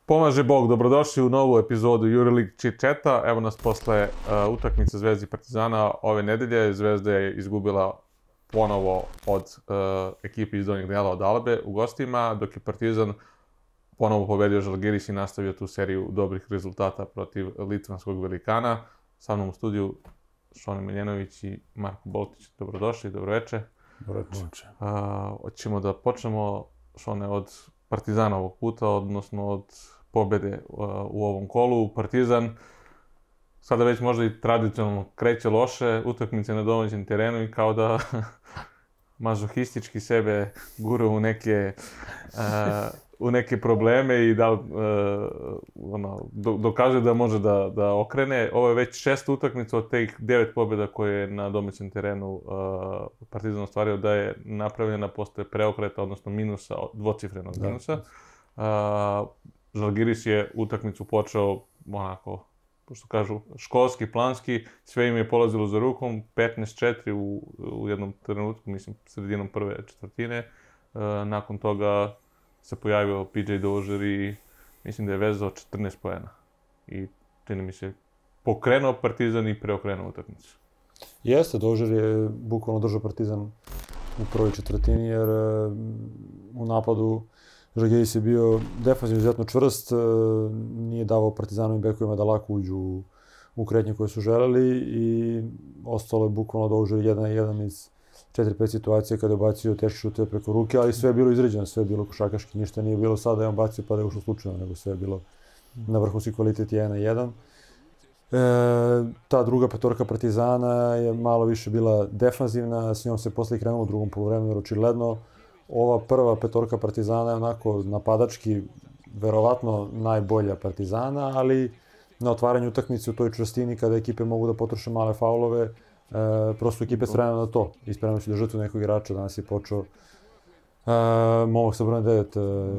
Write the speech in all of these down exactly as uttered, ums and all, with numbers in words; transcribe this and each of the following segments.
Pomaže Bog, dobrodošli u novu epizodu Euroleague Chit Chata. Evo nas posle uh, utakmice Zvezde i Partizana ove nedelje. Zvezda je izgubila ponovo od uh, ekipe iz Donjeg Dela od Albe u gostima, dok je Partizan ponovo pobedio Žalgiris i nastavio tu seriju dobrih rezultata protiv litvanskog velikana. Sa mnom u studiju Šone Miljenović i Marko Boltić. Dobrodošli, dobroveče. Dobroveče. Uh, hoćemo da počnemo, Šone, od Partizana ovog puta, odnosno od pobede uh, u ovom kolu. Partizan sada već možda i tradicionalno kreće loše, utakmice na domaćem terenu i kao da mazohistički sebe gura u neke, uh, u neke probleme i da uh, ono, do, dokazuje da može da, da okrene. Ovo je već šesta utakmica od teh devet pobjeda koje je na domaćem terenu uh, Partizan ostvario, da je napravljena posle preokreta, odnosno minusa, dvocifrenog minusa. Uh, Žalgiris je utakmicu počeo onako, pošto kažu, školski, planski, sve im je polazilo za rukom, petnaest četiri u, u jednom trenutku, mislim, sredinom prve četvrtine. Uh, nakon toga se pojavio P J Dozier i mislim da je vezao četrnaest poena. I čini mi se pokrenuo Partizan i preokrenuo utakmicu. Jeste, Dozier je bukvalno držao Partizan u prvoj četvrtini, jer u napadu Žalgiris je bio defanzivno izuzetno čvrst, nije davao Partizanovim bekovima da lako uđu u kretnje koje su želeli i ostalo je bukvalno Dozier jedan na jedan iz četiri pet situacije kada je bacio teške šuteve preko ruke, ali sve je bilo izređeno, sve je bilo košarkaški, ništa nije bilo sada da je on bacio pa da je ušlo slučajno, nego sve je bilo na vrhunski kvalitet jedan na jedan. E, ta druga petorka Partizana je malo više bila defanzivna, s njom se posle krenulo u drugom poluvremenu, jer očigledno ova prva petorka Partizana je onako napadački verovatno najbolja Partizana, ali na otvaranju utakmice u toj čvrstini kada ekipe mogu da potroše male faulove, e, prosto ekipe spremaju na to i spremaju se da žrtvu nekog igrača. Danas je počeo e, momak sa brojem devet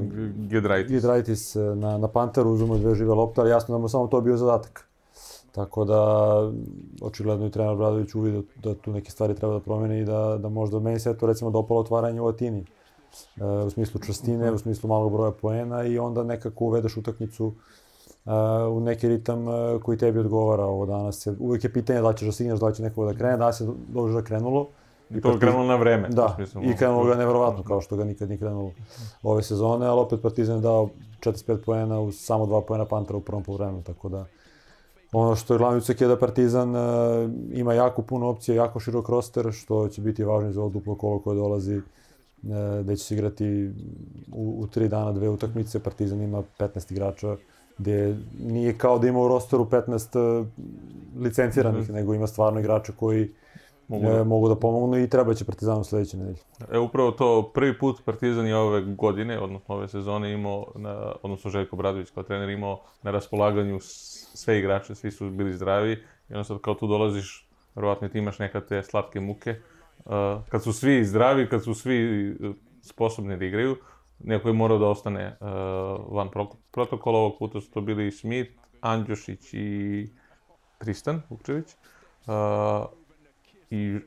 Giedraitis na, na Panteru, uzimo dve žive lopte, ali jasno da mu samo to bio zadatak. Tako da, očigledno i trener Bradović uvidi da tu neke stvari treba da promeni i da, da možda meni se to recimo dopalo otvaranje u Atini. E, u smislu čvrstine, u smislu malog broja poena i onda nekako uvedeš utakmicu e, u neki ritam e, koji tebi odgovara. Ovo danas je, uvijek je pitanje da li ćeš da stigneš, da li će nekoga da krene, danas je dobro krenulo. I to je krenulo na vreme. Da, i krenulo ga neverovatno, kao što ga nikad nije krenulo ove sezone, ali opet Partizan je dao četrdeset pet poena uz samo dva poena Pantera u prvom poluvremenu, tako da ono što je glavni ucek je da Partizan uh, ima jako puno opcije, jako širok roster, što će biti važno za ovo duplo kolo koje dolazi, uh, gde će se igrati u, u tri dana dve utakmice. Partizan ima petnaest igrača, gde nije kao da ima u rosteru petnaest uh, licenciranih, mm-hmm. nego ima stvarno igrača koji mogu da, uh, mogu da pomognu i treba će Partizanu sledeće nedelje. E, upravo to prvi put Partizan je ove godine, odnosno ove sezone imao, na, odnosno Željko Bradović kao trener imao na raspolaganju sve igrače, svi su bili zdravi i onda sad kao tu dolaziš, verovatno ti imaš neka te slatke muke. Uh, kad su svi zdravi, kad su svi sposobni da igraju, neko je morao da ostane uh, van protokola. Ovog puta su to bili Smith, Andjušić i Tristan Vukčević. Uh, I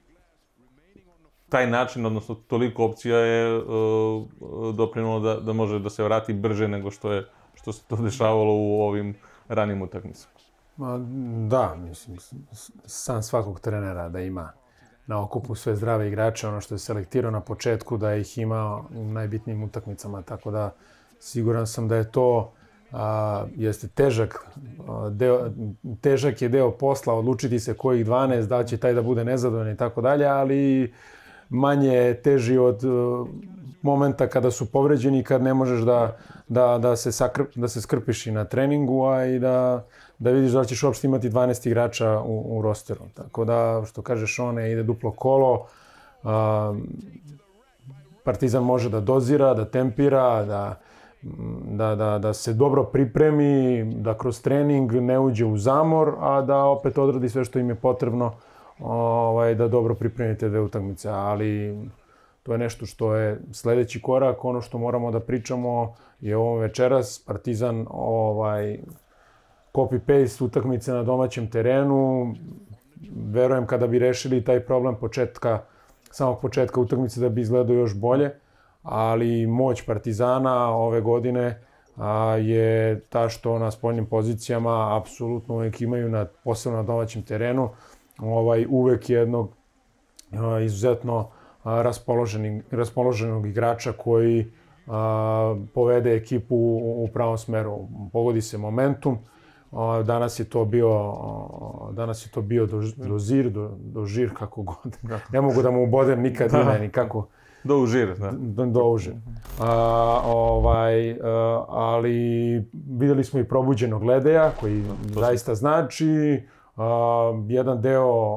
taj način, odnosno toliko opcija je uh, doprinulo da, da može da se vrati brže nego što je što se to dešavalo u ovim ranim utakmicama. Da, mislim, sam svakog trenera da ima na okupu sve zdrave igrače, ono što je selektirao na početku, da ih ima u najbitnijim utakmicama, tako da siguran sam da je to a, jeste težak, a, deo, težak je deo posla, odlučiti se kojih dvanaest, da će taj da bude nezadovoljan i tako dalje, ali manje je teži od uh, momenta kada su povređeni i kad ne možeš da, da, da, se, sakr, da se skrpiš i na treningu, a i da, da vidiš da li ćeš uopšte imati dvanaest igrača u, u rosteru. Tako da, što kažeš, one ide duplo kolo, a, Partizan može da dozira, da tempira, da, da, da, da se dobro pripremi, da kroz trening ne uđe u zamor, a da opet odradi sve što im je potrebno ovaj, da dobro pripremite dve utakmice, ali to je nešto što je sledeći korak. Ono što moramo da pričamo je ovo večeras. Partizan ovaj, copy-paste utakmice na domaćem terenu. Verujem kada bi rešili taj problem početka, samog početka utakmice da bi izgledao još bolje, ali moć Partizana ove godine a, je ta što na spoljnim pozicijama apsolutno uvek imaju, na, posebno na domaćem terenu, ovaj, uvek jednog a, izuzetno a, raspoloženog, raspoloženog igrača koji a, povede ekipu u, u pravom smeru. Pogodi se momentum. A, danas je to bio, a, danas je to bio do, dozir, do, dožir, kako god. Ne mogu da mu ubodem nikad ime, nikako. Doužir, da. Do, doužir. A, ovaj, a, ali videli smo i probuđenog Ledeja, koji to zaista znači. A, jedan deo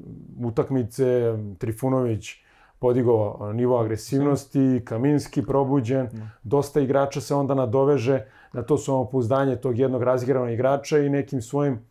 utakmice, Trifunović podigao nivo agresivnosti, Kaminski probuđen, dosta igrača se onda nadoveže na to samopouzdanje tog jednog razigranog igrača i nekim svojim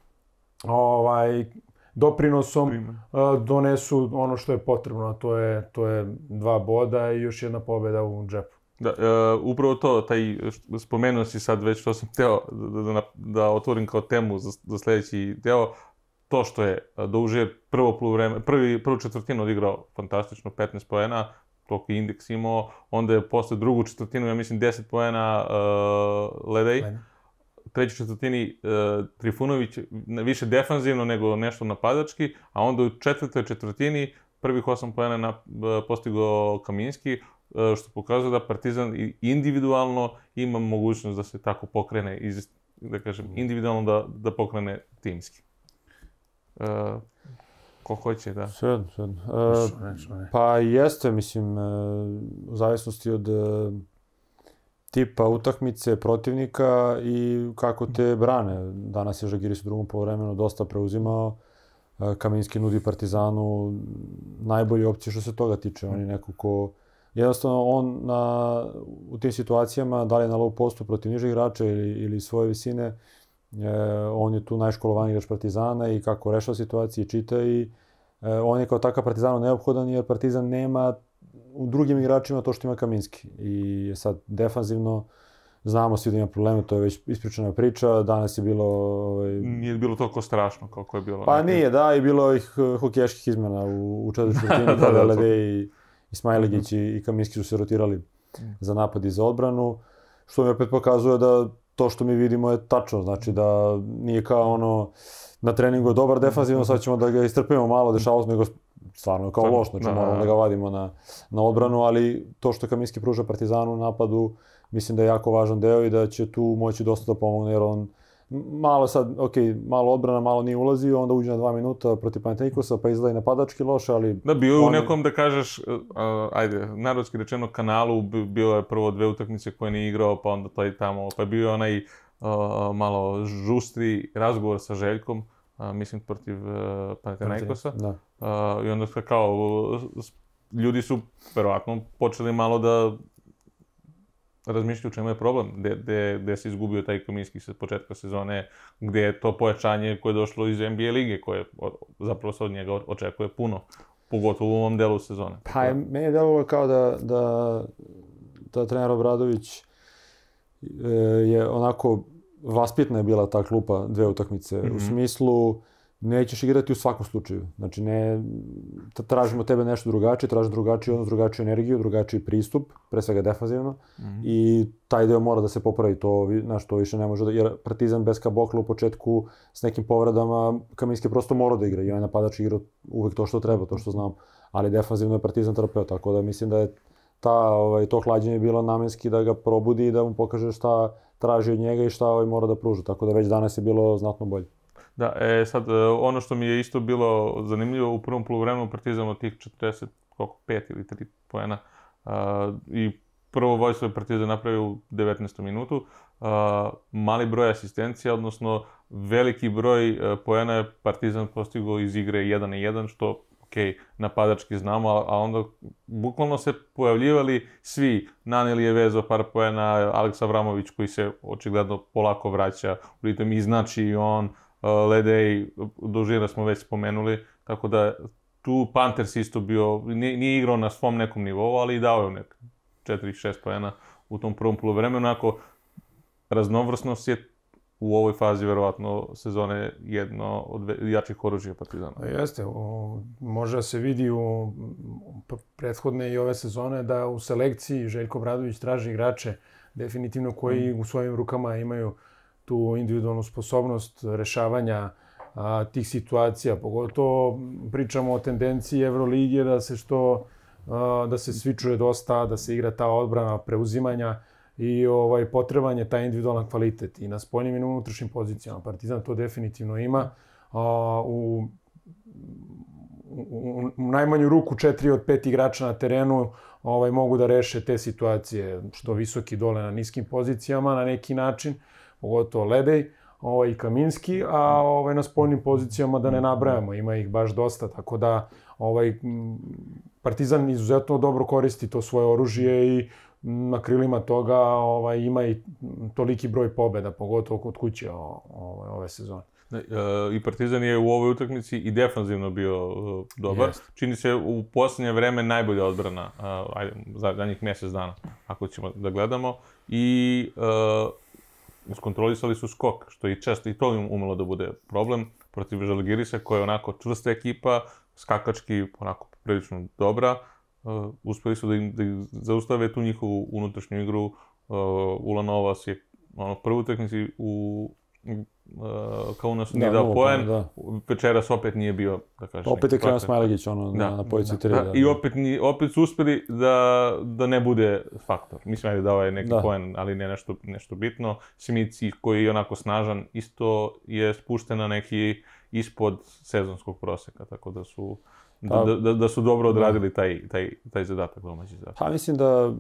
ovaj, doprinosom uh, donesu ono što je potrebno, a to je, to je dva boda i još jedna pobjeda u džepu. Da, uh, upravo to, taj, spomenuo si sad već što sam hteo da, da, da otvorim kao temu za, za sljedeći deo, to što je Doužir prvo poluvreme, prvi, prvu četvrtinu odigrao fantastično, petnaest poena, toliko indeks imao, onda je posle drugu četvrtinu, ja mislim, deset poena uh, Ledej, u trećoj četvrtini uh, Trifunović više defanzivno nego nešto napadački, a onda u četvrtoj četvrtini prvih osam poena na, uh, postigao Kaminski, uh, što pokazuje da Partizan individualno ima mogućnost da se tako pokrene, iz, da kažem, individualno da, da pokrene timski. Uh, ko hoće, da. Sve, sve. Uh, pa jeste, mislim, uh, u zavisnosti od uh, tipa utakmice, protivnika i kako te brane. Danas je Žalgiris u drugom poluvremenu dosta preuzimao. Uh, Kaminski nudi Partizanu najbolje opcije što se toga tiče. On je neko ko... Jednostavno, on na, u tim situacijama, da li je na low postu protiv nižih igrača ili, ili svoje visine, E, on je tu najškolovaniji igrač Partizana i kako rešava situacije i čita i e, on je kao takav Partizanu neophodan jer Partizan nema u drugim igračima to što ima Kaminski. I sad defanzivno znamo svi da ima probleme, to je već ispričana priča, danas je bilo... Ovaj... Nije bilo toliko strašno kako je bilo. Pa nije, da, i bilo ih hokejeških izmena u, u četvrtoj četvrtini, kada Lede i, i Smajlegić i, i Kaminski su se rotirali za napad i za odbranu, što mi opet pokazuje da to što mi vidimo je tačno, znači da nije kao ono na treningu je dobar defanzivno, sad ćemo da ga istrpimo malo, dešavalo se, nego stvarno kao loš, znači moramo da ga vadimo na, na odbranu, ali to što Kaminski pruža Partizanu u napadu, mislim da je jako važan deo i da će tu moći dosta da pomogne, jer on malo sad, ok, malo odbrana, malo nije ulazio, onda uđe na dva minuta protiv Panathinaikosa, pa izgleda i napadački loše, ali... Da, bio je on... u nekom, da kažeš, uh, ajde, narodski rečeno, kanalu, bio je prvo dve utakmice koje nije igrao, pa onda to i tamo, pa je bio onaj uh, malo žustri razgovor sa Željkom, uh, mislim, protiv uh, Panathinaikosa. Da. Uh, I onda kao, uh, ljudi su, verovatno, počeli malo da razmišljaju u čemu je problem, gde, gde, gde se izgubio taj Kaminski sa početka sezone, gde je to pojačanje koje je došlo iz N B A lige, koje zapravo se od njega očekuje puno, pogotovo u ovom delu sezone. Pa je, meni je delovalo kao da, da, da trener Obradović e, je onako vaspitna je bila ta klupa dve utakmice, mm-hmm. u smislu nećeš igrati u svakom slučaju. Znači, ne, tražimo tebe nešto drugačije, tražimo drugačiju odnos, drugačiju energiju, drugačiji pristup, pre svega defanzivno. Mm-hmm. I taj deo mora da se popravi, to, znaš, to više ne može da... Jer Partizan bez Kabokla u početku s nekim povredama, Kaminski prosto mora da igra. I ovaj napadač igra uvek to što treba, to što znam. Ali defanzivno je Partizan trpeo, tako da mislim da je ta, ovaj, to hlađenje bilo namenski da ga probudi i da mu pokaže šta traži od njega i šta ovaj mora da pruža. Tako da već danas je bilo znatno bolje. Da, e, sad, ono što mi je isto bilo zanimljivo, u prvom poluvremenu Partizan od tih četrdeset pet ili tri poena uh, i prvo vojstvo je Partizan napravio u devetnaestom minutu, uh, mali broj asistencija, odnosno veliki broj uh, poena je Partizan postigao iz igre jedan na jedan, što, ok, napadački znamo, a, a onda bukvalno se pojavljivali svi. Naneli je vezao par poena, Aleks Avramović koji se očigledno polako vraća, u ritam i znači i on, Ledej, Doužira smo već spomenuli, tako da tu Panthers isto bio, nije, nije igrao na svom nekom nivou, ali i dao je nek četiri šest poena u tom prvom poluvremenu. Onako, raznovrsnost je u ovoj fazi, verovatno, sezone jedno od jačih oružja Partizana. Jeste, o, može se vidi u prethodne i ove sezone da u selekciji Željko Obradović traži igrače definitivno koji u svojim rukama imaju tu individualnu sposobnost rešavanja a, tih situacija. Pogotovo pričamo o tendenciji Evrolige da se što a, da se svičuje dosta, da se igra ta odbrana preuzimanja i ovaj potreban je taj individualan kvalitet i na spoljnim i na unutrašnjim pozicijama. Partizan to definitivno ima. A, u, u, u najmanju ruku četiri od pet igrača na terenu ovaj, mogu da reše te situacije, što visoki dole na niskim pozicijama na neki način, pogotovo Ledej ovaj, i Kaminski, a ovaj, na spoljnim pozicijama da ne nabrajamo, ima ih baš dosta, tako da ovaj, Partizan izuzetno dobro koristi to svoje oružje i na krilima toga ovaj, ima i toliki broj pobjeda, pogotovo kod kuće ovaj, ove sezone. I Partizan je u ovoj utakmici i defanzivno bio dobar. Yes. Čini se u posljednje vreme najbolja odbrana, ajde, za zadnjih mjesec dana, ako ćemo da gledamo. I uh, iskontrolisali su skok, što i često i to umelo da bude problem protiv Žalgirisa, koja je onako čvrsta ekipa, skakački onako prilično dobra. Uh, uspeli su da im, da im zaustave tu njihovu unutrašnju igru. Uh, Ulanovas je ono, prvu utakmici u Uh, kao nas nije dao poen, da. Večeras opet nije bio, da kažem... Opet je Klevan Smajlagić ono, da. na, na pozici tri. Da, da, I opet, ni, opet su uspeli da, da ne bude faktor. Mislim da je dao je neki da. poen, ali ne nešto, nešto bitno. Simici, koji je onako snažan, isto je spušten na neki ispod sezonskog proseka, tako da su... Da, da, da, da su dobro odradili taj, taj, taj zadatak, domaći zadatak. Pa mislim da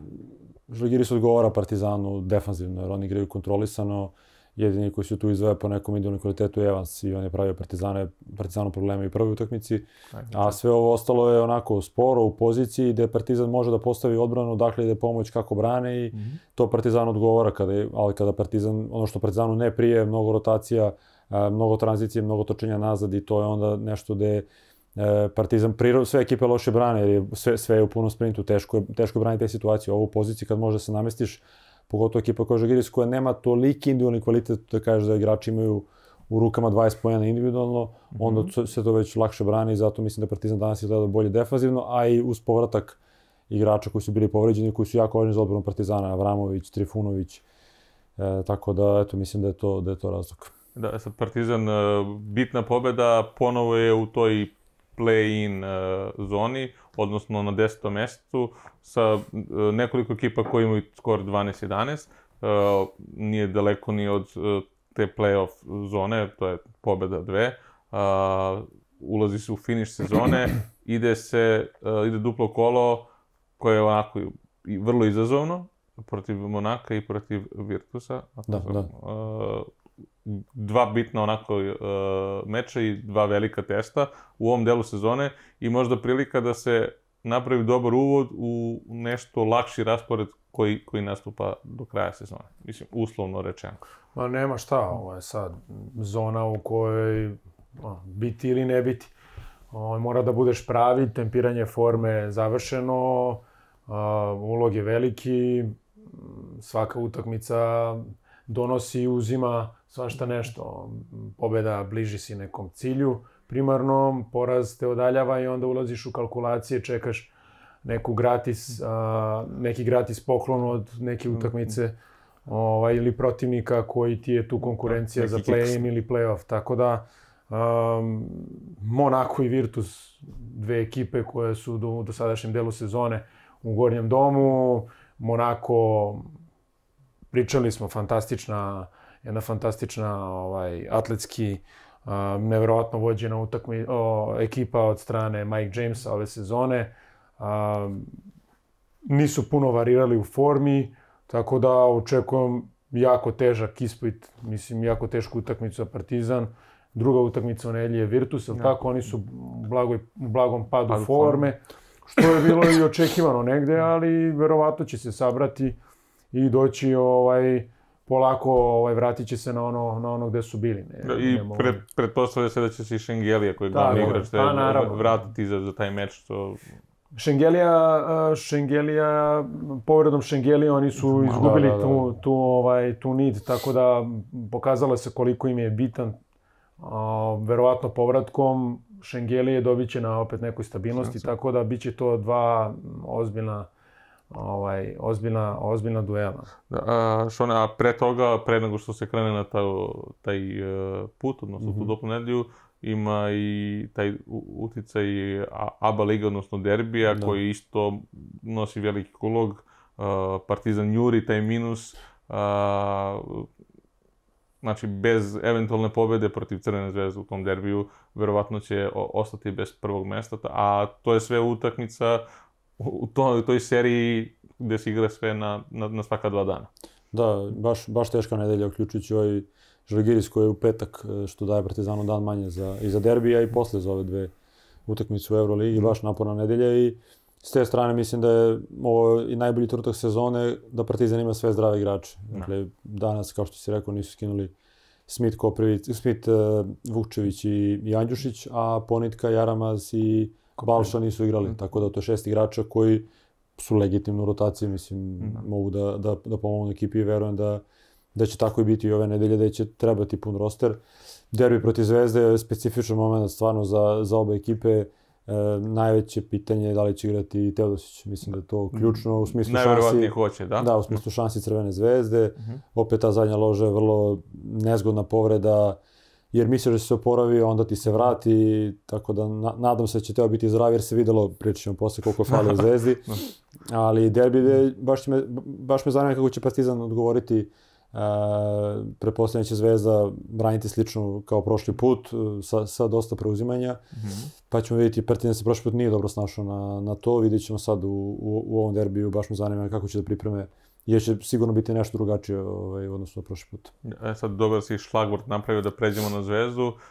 Žalgiris odgovara Partizanu defanzivno, jer oni igraju kontrolisano. Jedini koji su tu izdvaja po nekom individualnom kvalitetu je Evans i on je pravio Partizane, Partizanu probleme i u prvoj utakmici. A sve ovo ostalo je onako sporo u poziciji gde Partizan može da postavi odbranu, dakle ide pomoć kako brane i mm-hmm. to Partizan odgovara, kada je, ali kada Partizan, ono što Partizanu ne prije, mnogo rotacija, mnogo tranzicije, mnogo točenja nazad i to je onda nešto gde Partizan, prirod, sve ekipe loše brane jer je sve, sve je u punom sprintu, teško je, teško je braniti te situacije. Ovo u poziciji kad može da se namestiš, pogotovo ekipa koja je Žalgiris, koja nema toliki individualni kvalitet da kažeš da igrači imaju u rukama dvadeset poena individualno, mm-hmm. onda se to već lakše brani i zato mislim da Partizan danas izgleda bolje defanzivno, a i uz povratak igrača koji su bili povređeni, koji su jako važni za odbranu Partizana, Avramović, Trifunović, e, tako da eto, mislim da je to, da je to razlog. Da, sad Partizan, bitna pobjeda, ponovo je u toj play-in uh, zoni, odnosno na desetom mjestu, sa uh, nekoliko ekipa koji imaju skor dvanaest jedanaest. Uh, nije daleko ni od uh, te play-off zone, to je pobjeda dve. Uh, ulazi se u finiš sezone, ide se, uh, ide duplo kolo koje je onako i vrlo izazovno protiv Monaka i protiv Virtusa. Da, da. Uh, dva bitna onako uh, meča i dva velika testa u ovom delu sezone i možda prilika da se napravi dobar uvod u nešto lakši raspored koji, koji nastupa do kraja sezone. Mislim, uslovno rečeno. Ma nema šta, ovo je sad zona u kojoj o, biti ili ne biti. O, mora da budeš pravi, tempiranje forme završeno, a, ulog je veliki, svaka utakmica donosi i uzima svašta nešto. Pobjeda bliži si nekom cilju primarnom, poraz te odaljava i onda ulaziš u kalkulacije, čekaš neku gratis, a, neki gratis poklon od neke utakmice ovaj, ili protivnika koji ti je tu konkurencija neki za play-in ili play-off. Tako da um, Monaco i Virtus, dve ekipe koje su do, do sadašnjem delu sezone u gornjem domu. Monaco, pričali smo, fantastična, jedna fantastična ovaj, atletski, uh, nevjerovatno vođena utakmi, o, ekipa od strane Mike Jamesa ove sezone. Uh, nisu puno varirali u formi, tako da očekujem jako težak ispit, mislim, jako tešku utakmicu za Partizan. Druga utakmica u nedelji je Virtus, ja. Tako oni su u, blagoj, u blagom padu Padu forme, što je bilo i očekivano negde, ali verovatno će se sabrati i doći ovaj, polako ovaj, vratit će se na ono, na ono gde su bili. Ne, I ne pred, pretpostavlja se da će se i Šengelija, koji je glavni igrač, pa, vratiti za, za taj meč. Što... Šengelija, Šengelija, povredom Šengelija oni su izgubili da, da, da. Tu, tu, ovaj, tu nit, tako da pokazalo se koliko im je bitan. Uh, verovatno povratkom Šengelije dobit će na opet nekoj stabilnosti, tako da bit će to dva ozbiljna ovaj, ozbiljna, ozbiljna duela. A, Šone, a pre toga, pre nego što se krene na taj, taj put, odnosno mm-hmm. tu dopunu nedelju, ima i taj uticaj ABA liga, odnosno derbija, da. Koji isto nosi veliki ulog. Uh, Partizan juri taj minus. Uh, znači, bez eventualne pobede protiv Crvene zvezde u tom derbiju, verovatno će ostati bez prvog mesta, a to je sve utakmica u toj, toj seriji gde se igra sve na, na, na svaka dva dana. Da, baš, baš teška nedelja, uključujući ovaj Žalgiris koji je u petak, što daje Partizanu dan manje za, i za derbija i posle za ove dve utakmice u Euroligi, baš naporna nedelja i s te strane mislim da je ovo i najbolji trenutak sezone da Partizan ima sve zdrave igrače. Dakle, danas, kao što si rekao, nisu skinuli Smith, Koprivic, Smith, uh, Vukčević i, i Andjušić, a Ponitka, Jaramaz i Balša nisu igrali. Tako da to je šest igrača koji su legitimno u rotaciji, mislim, mm. mogu da, da, da pomognu ekipi i verujem da, da će tako i biti i ove nedelje, da će trebati pun roster. Derbi protiv Zvezde je specifičan moment stvarno za, za obe ekipe. E, najveće pitanje je da li će igrati Teodosić. Mislim da je to ključno u smislu šansi. Najverovatnije hoće, da? Da, u smislu šansi Crvene zvezde. Mm-hmm. Opet ta zadnja loža je vrlo nezgodna povreda, jer misliš da se oporavi, onda ti se vrati, tako da na, nadam se da će Teo biti zdrav, jer se videlo, pričat ćemo posle koliko je falio Zvezdi. Ali derbi, de, baš, me, baš me zanima kako će Partizan odgovoriti. Uh, pretpostavljam će Zvezda braniti slično kao prošli put, sa, sa dosta preuzimanja. Mm-hmm. Pa ćemo vidjeti, Partizan se prošli put nije dobro snašao na, na to, vidjet ćemo sad u, u, u ovom derbiju, baš me zanima kako će da pripreme, jer će sigurno biti nešto drugačije ovaj, u odnosu na prošli put. E sad, dobar si šlagvort napravio da pređemo na Zvezdu, uh,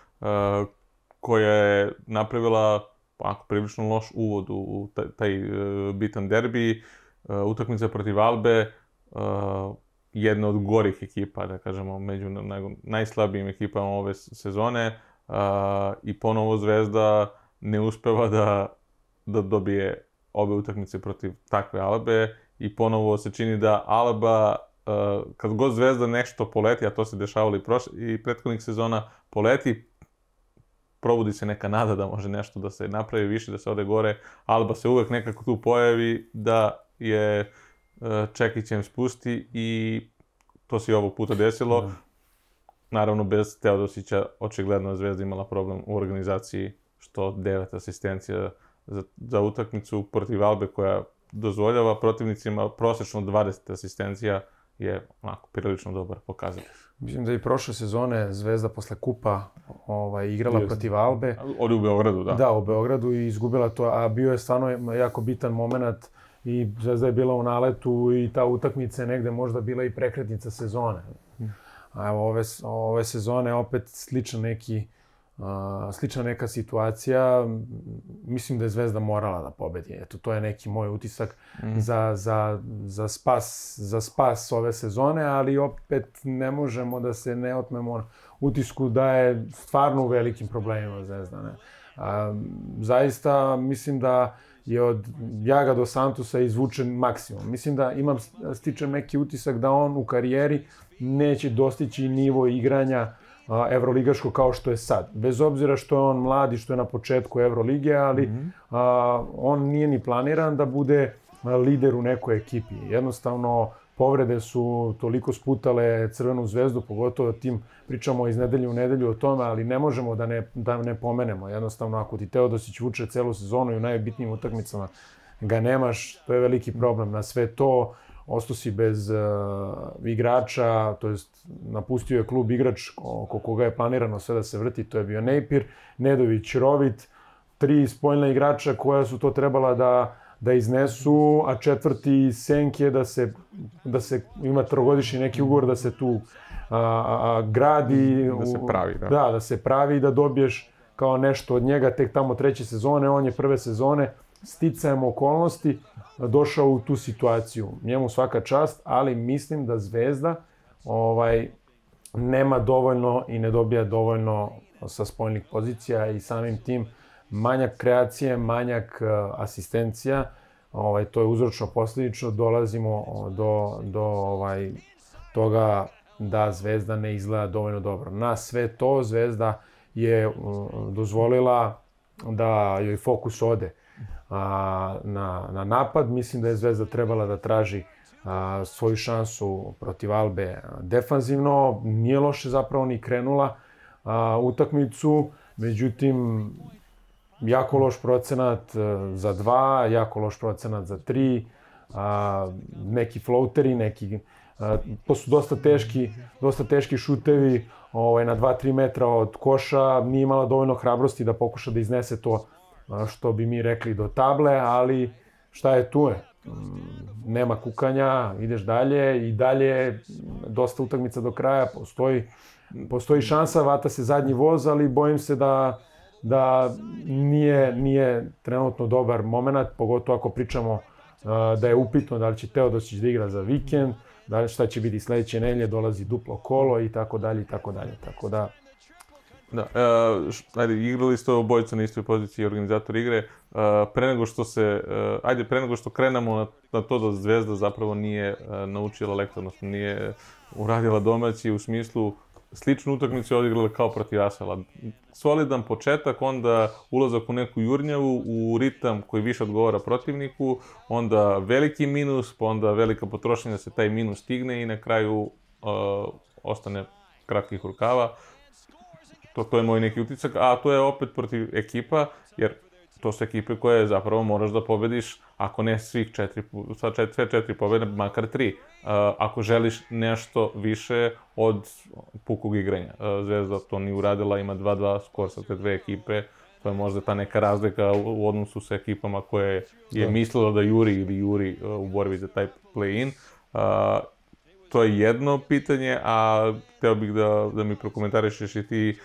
koja je napravila ako, prilično loš uvod u taj, taj uh, bitan derbi, uh, utakmica protiv Albe, uh, jedna od gorih ekipa, da kažemo, među naj, najslabijim ekipama ove sezone, uh, i ponovo Zvezda ne uspeva da, da dobije obe utakmice protiv takve Albe i ponovo se čini da Alba, uh, kad god Zvezda nešto poleti, a to se dešavalo i, proš, i prethodnih sezona, poleti, probudi se neka nada da može nešto da se napravi više, da se ode gore, Alba se uvek nekako tu pojavi da je Čekićem spusti i to se i ovog puta desilo. Mm. Naravno, bez Teodosića očigledno je Zvezda imala problem u organizaciji, što devet asistencija za, za utakmicu protiv Albe koja dozvoljava protivnicima prosečno dvadeset asistencija je onako prilično dobar pokazatelj. Mislim da i prošle sezone Zvezda posle kupa ovaj, igrala Just. protiv Albe. Ovdje u Beogradu, da. Da, u Beogradu i izgubila to, a bio je stvarno jako bitan moment i Zvezda je bila u naletu i ta utakmica je negde možda bila i prekretnica sezone. A evo ove, ove sezone opet slična neki uh, slična neka situacija. Mislim da je Zvezda morala da pobedi. Eto, to je neki moj utisak mm. za, za, za, spas, za spas ove sezone, ali opet ne možemo da se ne otmemo utisku da je stvarno u velikim problemima Zvezda. Ne? A, zaista mislim da je od Jaga do Santusa izvučen maksimum. Mislim da imam, stičem neki utisak da on u karijeri neće dostići nivo igranja a, evroligaško kao što je sad. Bez obzira što je on mlad i što je na početku Evrolige, ali mm-hmm. a, on nije ni planiran da bude lider u nekoj ekipi. Jednostavno, povrede su toliko sputale Crvenu zvezdu, pogotovo tim pričamo iz nedelje u nedelju o tome, ali ne možemo da ne, da ne pomenemo. Jednostavno, ako ti Teodosić vuče celu sezonu i u najbitnijim utakmicama ga nemaš, to je veliki problem. Na sve to ostao si bez uh, igrača, to jest napustio je klub igrač oko koga je planirano sve da se vrti, to je bio Nejpir, Nedović, Rovit, tri spoljna igrača koja su to trebala da da iznesu, a četvrti Senke da se, da se ima trogodišnji neki ugovor da se tu a, a, gradi. Da se pravi, da. Da, da se pravi i da dobiješ kao nešto od njega tek tamo treće sezone. On je prve sezone sticajem okolnosti došao u tu situaciju. Njemu svaka čast, ali mislim da Zvezda ovaj, nema dovoljno i ne dobija dovoljno sa spoljnih pozicija i samim tim manjak kreacije, manjak uh, asistencija, ovaj, to je uzročno posljedično, dolazimo do, do ovaj, toga da Zvezda ne izgleda dovoljno dobro. Na sve to Zvezda je uh, dozvolila da joj fokus ode. a, na, na napad. Mislim da je Zvezda trebala da traži a, svoju šansu protiv Albe defanzivno. Nije loše zapravo ni krenula a, utakmicu, međutim, jako loš procenat za dva, jako loš procenat za tri, a, neki floateri, neki... A, to su dosta teški, dosta teški šutevi ovaj, na dva do tri metra od koša. Nije imala dovoljno hrabrosti da pokuša da iznese to a, što bi mi rekli do table, ali šta je tu je. Nema kukanja, ideš dalje i dalje dosta utakmica do kraja, postoji, postoji šansa, vata se zadnji voz, ali bojim se da da nije, nije trenutno dobar moment, pogotovo ako pričamo uh, da je upitno da li će Teodosić da igra za vikend, da li šta će biti sledeće nedelje, dolazi duplo kolo i tako dalje i tako dalje. Tako da... Da, uh, š, ajde, igrali ste obojica na istoj poziciji organizator igre. Uh, pre nego što se, uh, ajde, pre nego što krenemo na, na to da Zvezda zapravo nije uh, naučila lektor, odnosno nije uradila domaći u smislu sličnu utakmicu je odigrala kao protiv Asvela. Solidan početak, onda ulazak u neku jurnjavu, u ritam koji više odgovara protivniku, onda veliki minus, pa onda velika potrošnja da se taj minus stigne i na kraju uh, ostane kratkih rukava. To, to je moj neki utisak, a to je opet protiv ekipa, jer to su ekipe koje zapravo moraš da pobediš, ako ne svih četiri, sva četiri, sve četiri pobjede, makar tri. Uh, ako želiš nešto više od pukog igranja. Uh, Zvezda to nije uradila, ima dva dva skor sa te dve ekipe, to je možda ta neka razlika u, u odnosu sa ekipama koje je da. mislila da juri ili juri uh, u borbi za taj play-in. Uh, to je jedno pitanje, a hteo bih da, da mi prokomentarišeš i ti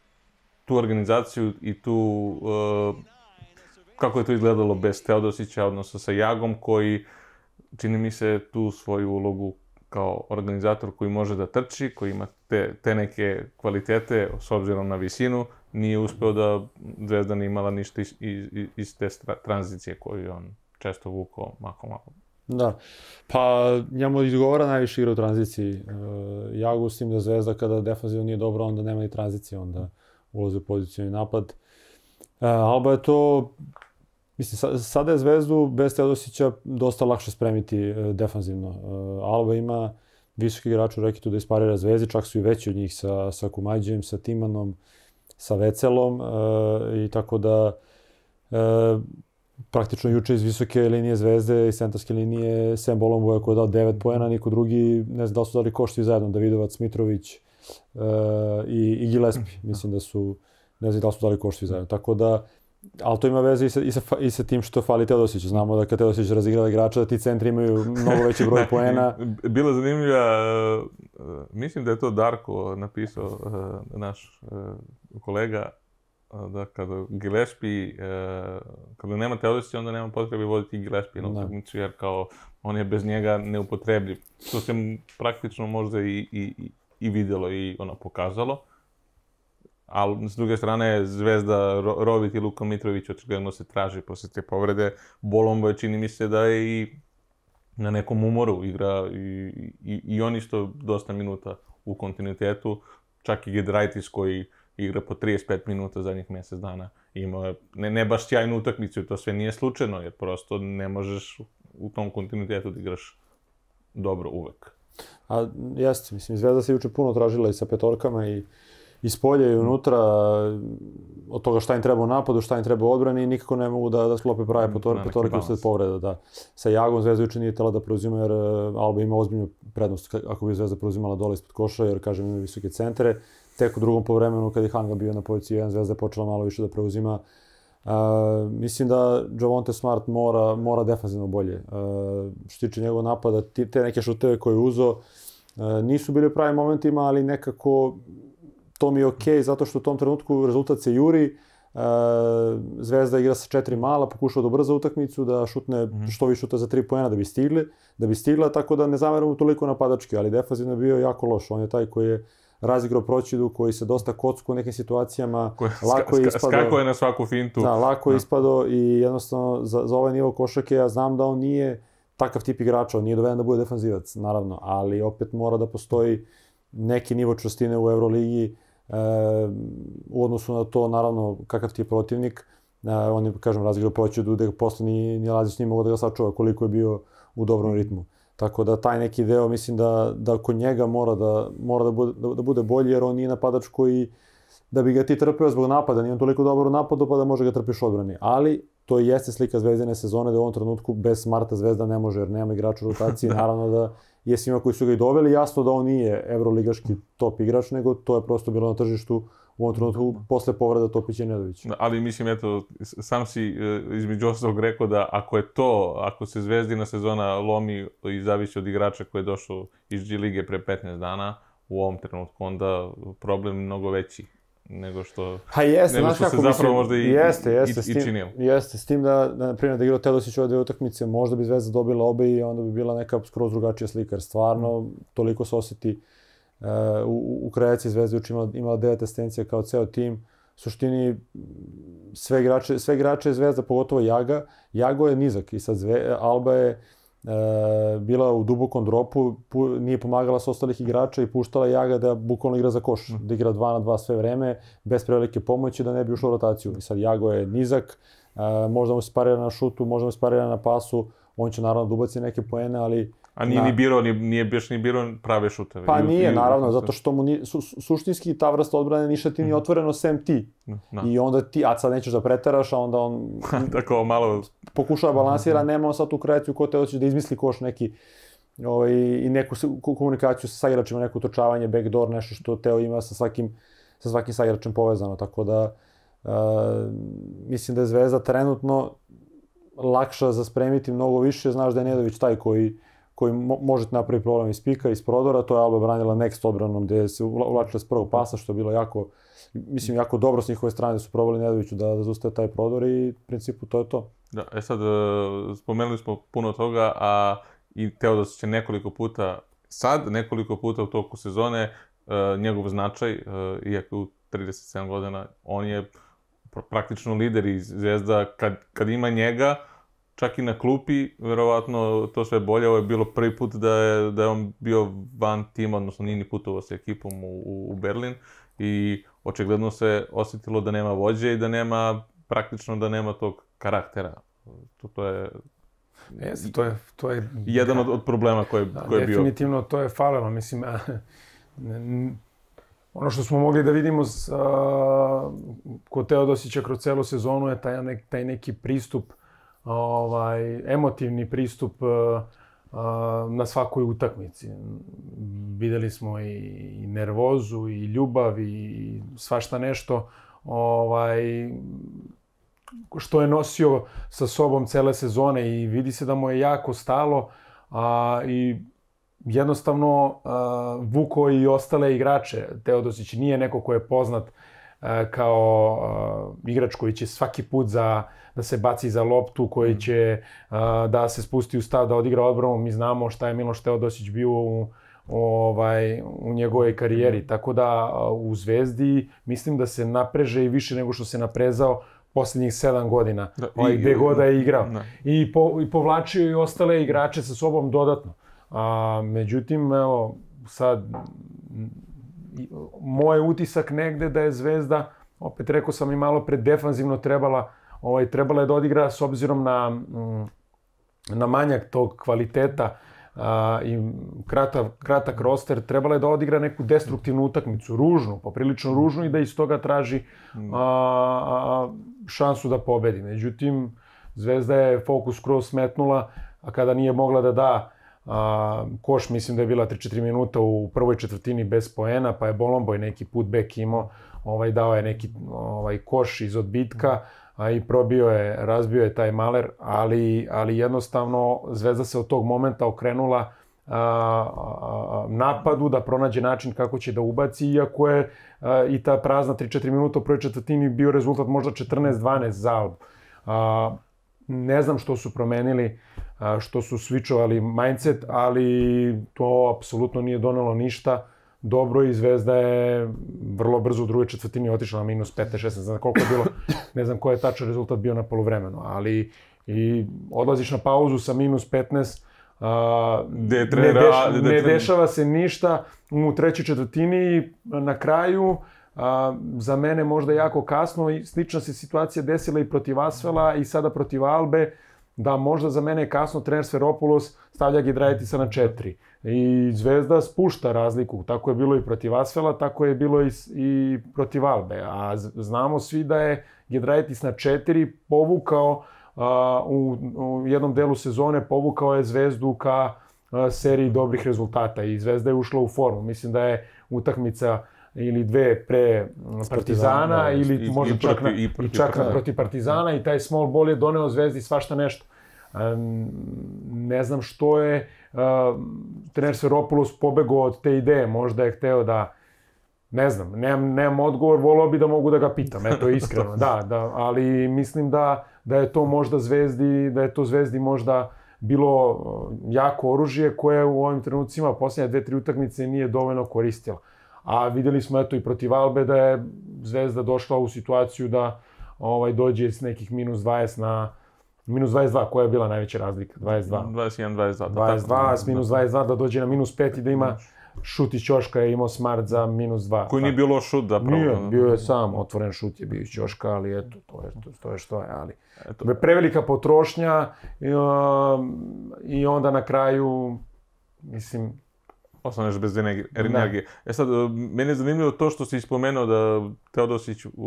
tu organizaciju i tu uh, kako je to izgledalo bez Teodosića, odnosno sa Jagom, koji, čini mi se, tu svoju ulogu kao organizator koji može da trči, koji ima te, te neke kvalitete s obzirom na visinu, nije uspeo da Zvezda nije imala ništa iz, iz, iz te tranzicije koju je on često vukao mako malo. Da, pa njemu izgovara najviše igra u tranziciji. E, Jagu s tim da Zvezda kada defanzivno nije dobro, onda nema ni tranzicije, onda ulazi u pozicijni napad. E, Alba je to... Mislim, sada je Zvezdu bez Teodosića dosta lakše spremiti e, defanzivno. E, Alba ima visoki igrač u reketu da isparira Zvezdi, čak su i veći od njih sa, sa Kumađijem, sa Timanom, sa Vecelom e, i tako da e, praktično juče iz visoke linije Zvezde i centarske linije Sem Bolomboja koji je dao devet poena, niko drugi ne zna da li su dali koš svi zajedno, Davidovac, Mitrović e, i, i Gillespie. Mislim da su, ne znam da li su dali koš svi zajedno. Tako da, ali to ima veze i sa, i sa, i sa tim što fali Teodosić. Znamo da kad Teodosić razigrava igrača, da ti centri imaju mnogo veći broj poena. Bila zanimljiva, uh, mislim da je to Darko napisao, uh, naš uh, kolega, uh, da kada Gillespie, uh, kada nema Teodosića, onda nema potrebe voditi Gillespie na utakmicu, jer kao on je bez njega neupotrebljiv. To se praktično možda i, i, i vidjelo i ono pokazalo. Ali s druge strane, Zvezda, Rovit i Luka Mitrović očigledno se traži posle te povrede. Bolombo je, čini mi se da je i na nekom umoru igra i, i, i on isto dosta minuta u kontinuitetu. Čak i Giedraitis koji igra po trideset pet minuta zadnjih mjesec dana. Imao je ne, ne baš sjajnu utakmicu, to sve nije slučajno, jer prosto ne možeš u tom kontinuitetu da igraš dobro uvek. A jeste, mislim, Zvezda se juče puno tražila i sa petorkama i iz polja i unutra, od toga šta im treba u napadu, šta im treba u odbrani, nikako ne mogu da, da sklope prave petorke usled povreda. Da. Sa Jagom Zvezda juče nije tela da preuzima, jer Alba ima ozbiljnu prednost ako bi Zvezda preuzimala dole ispod koša, jer kažem ima visoke centre. Tek u drugom povremenu, kad je Hanga bio na poziciji jedan, Zvezda je počela malo više da preuzima. Uh, mislim da Javonte Smart mora, mora defanzivno bolje. Uh, što tiče njegovog napada, te neke šuteve koje je uzo uh, nisu bili u pravim momentima, ali nekako to mi je okej, okay, zato što u tom trenutku rezultat se juri. Uh, Zvezda igra sa četiri mala, pokušao da brza utakmicu, da šutne mm -hmm. što više šuta za tri poena da bi stigli, da bi stigla, tako da ne zameramo toliko napadački, ali defanzivno je bio jako loš. On je taj koji je razigrao Proćidu, koji se dosta kocku u nekim situacijama, Koje, lako je ispadao. Skako je na svaku fintu. Da, lako je ispadao i jednostavno za, za ovaj nivo košake ja znam da on nije takav tip igrača, on nije doveden da bude defanzivac, naravno, ali opet mora da postoji neki nivo čvrstine u Euroligi, e, u odnosu na to, naravno, kakav ti je protivnik. on je, kažem, razigrao poći od Ude, posle ni, ni Lazić nije mogo da ga sačuva koliko je bio u dobrom ritmu. Tako da taj neki deo mislim da, da kod njega mora, da, mora da, bude, da, da bude bolji, jer on nije napadač koji da bi ga ti trpeo zbog napada, nije on toliko dobar u napadu pa da može ga trpiš odbrani. Ali to jeste slika Zvezdine sezone da u ovom trenutku bez Smarta Zvezda ne može, jer nema igrača u rotaciji. Naravno da je svima koji su ga i doveli jasno da on nije evroligaški top igrač, nego to je prosto bilo na tržištu u ovom trenutku posle povreda Topića i Nedovića. Ali mislim, eto, sam si između ostalog rekao da ako je to, ako se Zvezdina sezona lomi i zavisi od igrača koji je došao iz G lige pre petnaest dana, u ovom trenutku onda problem je mnogo veći nego što, ha, jeste, nego što se zapravo mislim, možda i, jeste, jeste, i, s tim, i činilo. Jeste, s tim da, da na primjer, da igrao Teodosić ove dve utakmice, možda bi Zvezda dobila obe i onda bi bila neka skroz drugačija slika, jer stvarno mm. toliko se osjeti uh, u, u kreaciji Zvezde, uči imala, imala devet asistencija kao ceo tim. U suštini, sve igrače, sve igrače je Zvezda, pogotovo Jaga. Jago je nizak i sad Zve, Alba je E, bila u dubokom dropu, pu, nije pomagala s ostalih igrača i puštala Jaga da bukvalno igra za koš, mm. da igra dva na dva sve vreme, bez prevelike pomoći da ne bi ušlo u rotaciju. I sad Jago je nizak, e, možda mu se parira na šutu, možda mu se parira na pasu, on će naravno da ubaci neke poene, ali... A nije na... ni birao, nije, nije baš ni birao prave šuteve. Pa nije, naravno, zato što mu ni, su, suštinski ta vrsta odbrane ništa ti nije otvoreno sem ti. No. I onda ti, a sad nećeš da preteraš, a onda on... Tako malo... Pokušava balansira, nema on sad tu kreaciju ko te hoće da izmisli koš neki ovaj, i neku komunikaciju sa saigračima, neko utrčavanje, backdoor, nešto što Teo ima sa svakim, sa svakim saigračem povezano. Tako da, uh, mislim da je Zvezda trenutno lakša za spremiti mnogo više. Znaš da je Nedović taj koji koji mo može napraviti problem iz pika, iz prodora, to je Alba branila next odbranom gde se uvlačila s prvog pasa, što je bilo jako, mislim, jako dobro s njihove strane, su probali Nedoviću da, da zaustaje taj prodor i u principu to je to. Da, e sad, spomenuli smo puno toga, a i Teodosić će nekoliko puta, sad nekoliko puta u toku sezone, njegov značaj, iako u trideset sedam godina, on je praktično lider i Zvezda, kad, kad ima njega, čak i na klupi, verovatno to sve bolje. Ovo je bilo prvi put da je, da je on bio van tima, odnosno nije ni putovao sa ekipom u, u Berlin i očigledno se osjetilo da nema vođe i da nema, praktično da nema tog karaktera. To, to je... Jeste, to je, to je... jedan od, od problema koji, da, koji je bio. Definitivno to je falilo, mislim... Ono što smo mogli da vidimo s, a, kod Teodosića kroz celu sezonu je taj, nek, taj neki pristup, ovaj, emotivni pristup a, a, na svakoj utakmici. Videli smo i, i nervozu, i ljubav, i svašta nešto ovaj, što je nosio sa sobom cele sezone i vidi se da mu je jako stalo a, i jednostavno uh, vuko i ostale igrače. Teodosić nije neko ko je poznat uh, kao uh, igrač koji će svaki put za, da se baci za loptu, koji će uh, da se spusti u stav, da odigra odbranu. Mi znamo šta je Miloš Teodosić bio u, ovaj, u njegovoj karijeri. Tako da uh, u Zvezdi mislim da se napreže i više nego što se naprezao posljednjih sedam godina, da, ovaj, gde god da je igrao. Da. I, po, I povlačio i ostale igrače sa sobom dodatno. A, međutim, evo, sad, moj utisak negde da je Zvezda, opet rekao sam i malo pre, defanzivno trebala, ovaj, trebala je da odigra s obzirom na, na manjak tog kvaliteta a, i krata, kratak roster, trebala je da odigra neku destruktivnu utakmicu, ružnu, poprilično ružnu i da iz toga traži a, a, šansu da pobedi. Međutim, Zvezda je fokus skroz smetnula, a kada nije mogla da da A, koš, mislim da je bila tri četiri minuta u prvoj četvrtini bez poena, pa je Bolomboj neki putback imao, ovaj, dao je neki ovaj, koš iz odbitka a, i probio je, razbio je taj maler, ali, ali jednostavno Zvezda se od tog momenta okrenula a, a, napadu da pronađe način kako će da ubaci, iako je a, i ta prazna tri četiri minuta u prvoj četvrtini bio rezultat možda četrnaest dvanaest za Albu. A, ne znam što su promenili, što su switchovali mindset, ali to apsolutno nije donelo ništa dobro i Zvezda je vrlo brzo u drugoj četvrtini otišla na minus petnaest šesnaest, ne znam koliko je bilo, ne znam koji je tačan rezultat bio na poluvremenu, ali i odlaziš na pauzu sa minus petnaest, a, ne, deš, ne dešava se ništa u trećoj četvrtini, na kraju a, za mene možda jako kasno i slična se situacija desila i protiv Asvela i sada protiv Albe, da možda za mene je kasno trener Sferopoulos stavlja Giedraitisa na četiri. I Zvezda spušta razliku. Tako je bilo i protiv Asvela, tako je bilo i, i protiv Albe. A znamo svi da je Giedraitis na četiri povukao a, u, u jednom delu sezone, povukao je Zvezdu ka a, seriji dobrih rezultata i Zvezda je ušla u formu. Mislim da je utakmica ili dve pre Partizana da, ili i, možda i čak, na, i i čak na protiv Partizana i taj small ball je doneo Zvezdi svašta nešto. Um, ne znam što je uh, trener Sferopoulos pobegao od te ideje, možda je hteo da, ne znam, nemam, nemam odgovor, volao bi da mogu da ga pitam, eto iskreno, da, da, ali mislim da, da je to možda Zvezdi, da je to Zvezdi možda bilo jako oružje koje u ovim trenucima posljednje dve, tri utakmice nije dovoljno koristila. A videli smo eto i protiv Albe da je Zvezda došla u situaciju da ovaj dođe s nekih minus dvadeset na minus dvadeset dva, koja je bila najveća razlika? dvadeset dva. dvadeset jedan dvadeset dva. dvadeset dva, s minus dvadeset dva da dođe na minus pet i da ima šut iz ćoška, je imao Smart za minus dva. Koji nije bilo šut da pravo. Nije, bio je sam, otvoren šut je bio iz ćoška, ali eto, to je, to, to je što je, ali eto. Prevelika potrošnja i, i onda na kraju, mislim, ostaneš bez energije. E sad, meni je zanimljivo to što si spomenuo da Teodosić uh,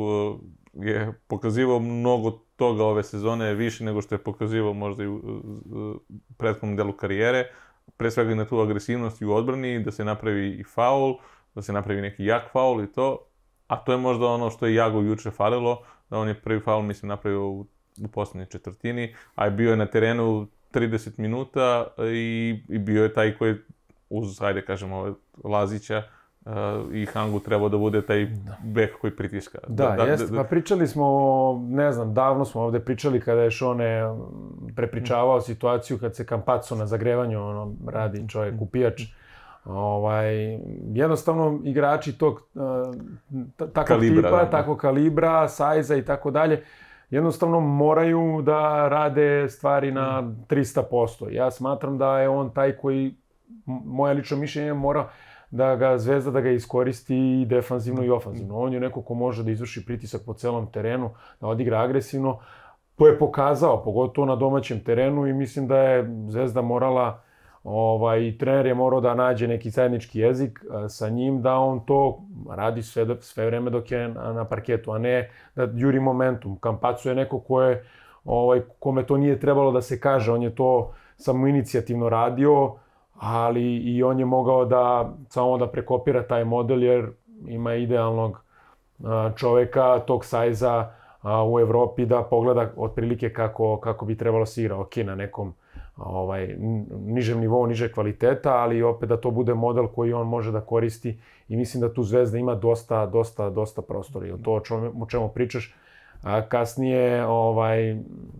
je pokazivao mnogo toga ove sezone, više nego što je pokazivao možda i u uh, prethodnom delu karijere. Pre svega i na tu agresivnost i u odbrani, da se napravi i faul, da se napravi neki jak faul i to. A to je možda ono što je Jago juče falilo, da on je prvi faul, mislim, napravio u, u posljednjoj četvrtini, a je bio je na terenu trideset minuta i, i bio je taj koji uz, ajde kažemo, Lazića uh, i Hangu trebao da bude taj bek koji pritiska. Da, da, da jeste. Da, da... Pa pričali smo, ne znam, davno smo ovde pričali kada je Šone prepričavao situaciju kad se Campazzo na zagrevanju ono, radi čovjek upijač. Ovaj, jednostavno igrači tog uh, takvog tipa, da, takvog kalibra, sajza i tako dalje, jednostavno moraju da rade stvari na trista posto. Ja smatram da je on taj koji, moje lično mišljenje, mora da ga Zvezda da ga iskoristi i defanzivno i ofanzivno. On je neko ko može da izvrši pritisak po celom terenu, da odigra agresivno. To je pokazao, pogotovo na domaćem terenu i mislim da je Zvezda morala, ovaj, i trener je morao da nađe neki zajednički jezik a, sa njim, da on to radi sve, sve vreme dok je na, na parketu, a ne da juri momentum. Campazzo je neko ko je, ovaj, kome to nije trebalo da se kaže, on je to samoinicijativno radio, ali i on je mogao da samo da prekopira taj model jer ima idealnog a, čoveka tog sajza a, u Evropi da pogleda otprilike kako, kako bi trebalo se igra. Ok, na nekom ovaj, nižem nivou, niže kvaliteta, ali opet da to bude model koji on može da koristi i mislim da tu Zvezda ima dosta, dosta, dosta prostora. I to o čemu, o čemu pričaš, a kasnije ovaj,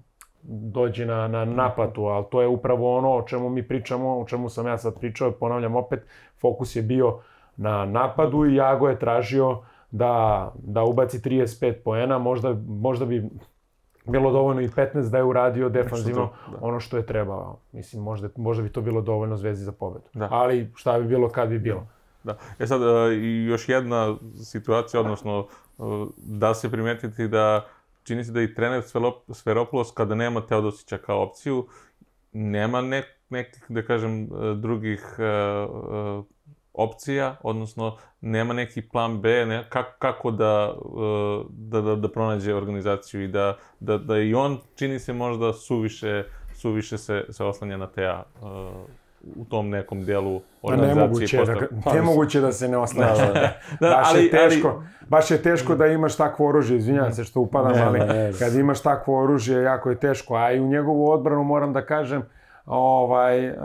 dođe na, na naplatu, ali to je upravo ono o čemu mi pričamo, o čemu sam ja sad pričao, ponavljam opet, fokus je bio na napadu i Jago je tražio da, da ubaci trideset pet poena, možda, možda bi bilo dovoljno i petnaest da je uradio defanzivno što to, ono što je trebao. Mislim, možda, možda bi to bilo dovoljno Zvezdi za pobedu. Da. Ali šta bi bilo kad bi bilo. Da. E sad, i još jedna situacija, odnosno da se primetiti da čini se da i trener Sferopoulos, kada nema Teodosića kao opciju, nema nek, nekih, da kažem, drugih uh, opcija, odnosno nema neki plan B, ne, kako, kako da, uh, da, da, da pronađe organizaciju i da, da, da i on, čini se, možda suviše, suviše se, se oslanja na Tea uh, u tom nekom delu organizacije. Nemoguće, da, nemoguće da se ne oslanja. da, da, baš, ali, je teško, ali... baš je teško da imaš takvo oružje, izvinjam se što upadam, ne, ali ne, kad imaš takvo oružje, jako je teško. A i u njegovu odbranu moram da kažem, ovaj, uh,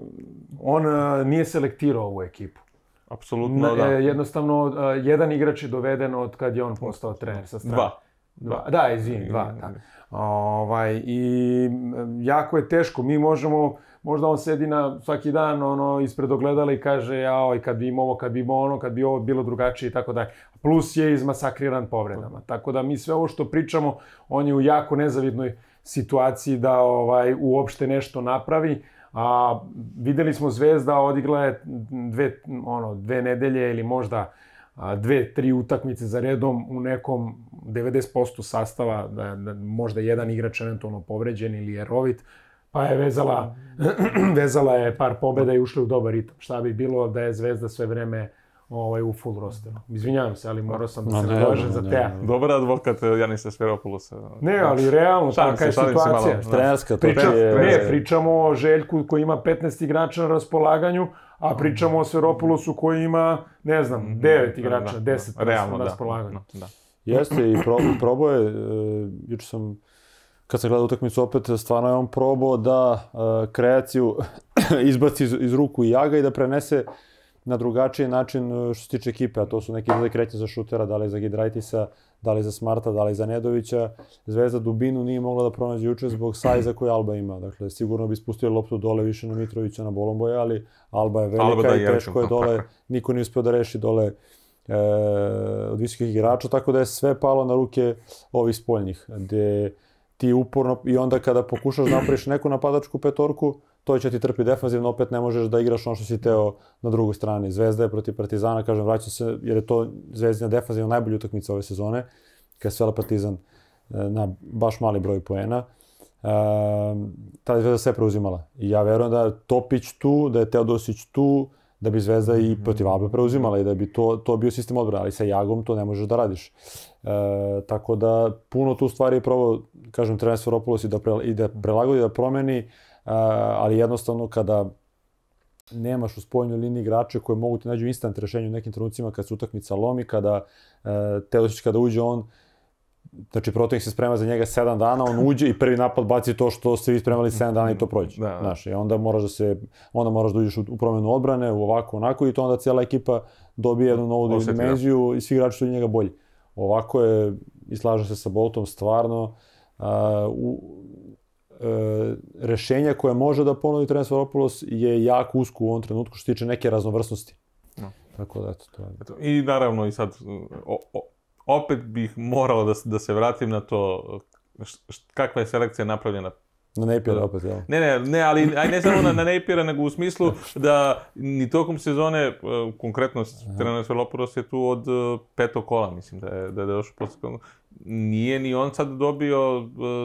on uh, nije selektirao ovu ekipu. Apsolutno, da. Jednostavno, uh, jedan igrač je doveden od kad je on postao trener sa strane. Dva. Dva. Da, izvini, dva. Da. Ovaj, i jako je teško. Mi možemo, možda on sedi na svaki dan ono, ispred ogledala i kaže jao, kad bi im ovo, kad bi im ono, kad bi ovo bilo drugačije i tako dalje. Plus je izmasakriran povredama. Tako da mi sve ovo što pričamo, on je u jako nezavidnoj situaciji da ovaj, uopšte nešto napravi. A videli smo Zvezda odigrala je dve, ono, dve nedelje ili možda a, dve, tri utakmice za redom u nekom devedeset posto sastava, da, da možda jedan igrač eventualno povređen ili je rovit, pa je vezala, vezala je par pobjeda i ušla u dobar ritam. Šta bi bilo da je Zvezda sve vreme ovaj, u full rosteru. Izvinjavam se, ali morao sam da se nadovežem za Teja. Dobar advokat Janisa Sferopoulosa. Ne, ali realno, taka je situacija. Trenerska to Pričam, je... Ne, pričamo o Željku koji ima petnaest igrača na raspolaganju, a pričamo o Sferopoulosu koji ima, ne znam, devet igrača, deset na raspolaganju. Jeste, i probao je, juče sam, kad sam gledao utakmicu opet, stvarno je on probao da kreaciju izbaci iz ruku Jaga i da prenese na drugačiji način što se tiče ekipe, a to su neki izglede kreće za šutera, da li za Giedraitisa, da li za Smarta, da li za Nedovića. Zvezda dubinu nije mogla da pronađe juče zbog sajza koji Alba ima. Dakle, sigurno bi spustili loptu dole više na Mitrovića, na Bolomboja, ali Alba je velika i teško je dole. Niko nije uspio da reši dole od visokih igrača, tako da je sve palo na ruke ovih spoljnih, gde ti uporno, i onda kada pokušaš da napraviš neku napadačku petorku, to će ti trpi defanzivno, opet ne možeš da igraš ono što si teo na drugoj strani. Zvezda je protiv Partizana, kažem, vraća se, jer je to Zvezdina defanzivno najbolja utakmica ove sezone, kada je svela Partizan na baš mali broj poena. Tada je Zvezda sve preuzimala. I ja verujem da je Topić tu, da je Teodosić tu, da bi Zvezda i protiv Albe preuzimala i da bi to, to bio sistem odbrana, ali sa Jagom to ne možeš da radiš. E, tako da puno tu stvari je probao, kažem, trener Sferopoulos i da, pre, i da prelagodi, da promeni, e, ali jednostavno kada nemaš u spoljnoj liniji igrače koji mogu ti nađu instant rešenje u nekim trenucima kad se utakmica lomi, kada e, Teodosić kada uđe on, znači protivnik se sprema za njega sedam dana, on uđe i prvi napad baci to što ste vi spremali sedam dana i to prođe. Da, znaš, i onda moraš da se, onda moraš da uđeš u, u promjenu odbrane, u ovako, onako, i to onda cijela ekipa dobije jednu novu Osjetio. dimenziju i svi igrači su od njega bolji. Ovako je, i slažem se sa Boltom, stvarno, a, u, e, rešenja koje može da ponudi trener Sferopoulos je jako usko u ovom trenutku što se tiče neke raznovrsnosti. No. Tako da, eto, to je. Eto, i naravno i sad, o, o, opet bih moralo da, da se vratim na to št, kakva je selekcija napravljena. Na Napiera opet, jel? Ne, ne, ne, ali aj ne samo na, na Napiera, nego u smislu da ni tokom sezone, konkretno trener Sferopoulos je tu od petog kola, mislim, da je, da je došao posle. Nije ni on sad dobio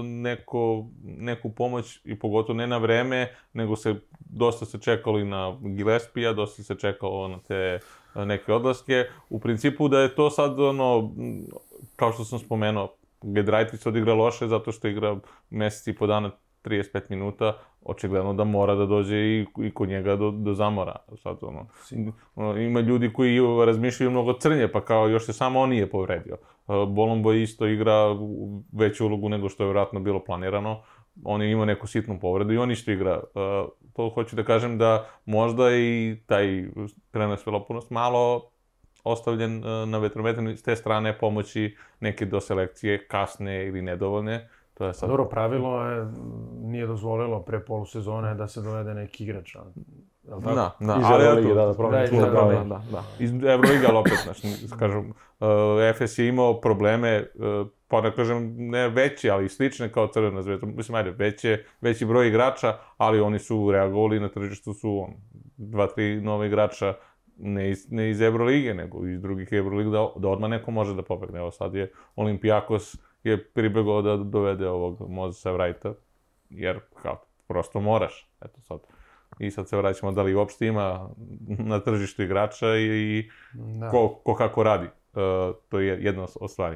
neko, neku pomoć, i pogotovo ne na vreme, nego se dosta se čekalo i na Gillespija, dosta se čekalo na te neke odlaske. U principu da je to sad ono, kao što sam spomenuo, Giedraitis odigra loše zato što igra mesec i po dana trideset pet minuta, očigledno da mora da dođe i, i kod njega do, do zamora. Sad, ono, ono, ima ljudi koji razmišljaju mnogo crnje, pa kao još se samo on nije povredio. Bolomboy isto igra veću ulogu nego što je vjerojatno bilo planirano. On je imao neku sitnu povredu i on isto igra. To hoću da kažem da možda i taj trener Sferopoulos malo ostavljen na vetrometru s te strane pomoći neke do selekcije kasne ili nedovoljne. To je sad... Dobro, pravilo je, nije dozvolilo pre polusezone da se dovede neki igrač. Da, da, iz Euroliga, da, da, da, da, da, da, da. Iz Euroliga opet, znači, kažem, uh, Efes je imao probleme, uh, pa da kažem, ne veće, ali slične kao Crvena Zvezda. Mislim, ajde, veće, veći broj igrača, ali oni su reagovali na tržištu, su on, dva, tri nove igrača, ne iz, ne iz Eurolige, nego iz drugih Euroliga, da, da odmah neko može da pobegne. Evo sad je Olympiakos je pribegao da dovede ovog Mosesa Wrighta, jer kao, prosto moraš. Eto sad. I sad se vraćamo da li uopšte ima na tržištu igrača i, i ko, ko kako radi. Uh, to je jedna od stvari.